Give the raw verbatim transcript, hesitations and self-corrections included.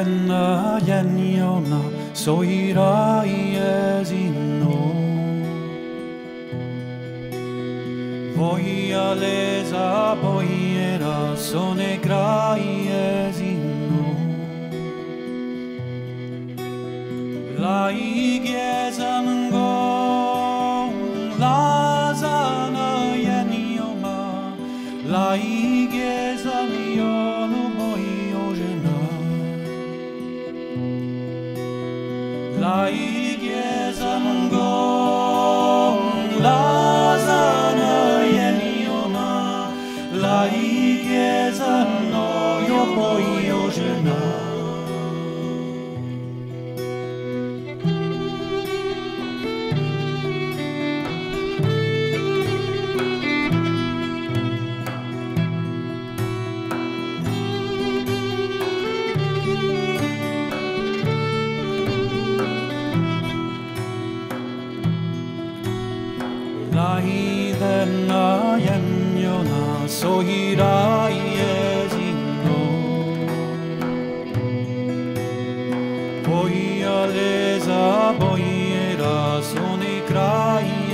denna jäniona soira iesino. Voia lesa boiera sone graiesino. La igesa mengo la sana jänioma. La igesa mio no boio gena. La igesa mengo la sana jänioma. La igesa no io boio gena. Lai denna jäniona soira iesino. Voia lesa boiera sone crai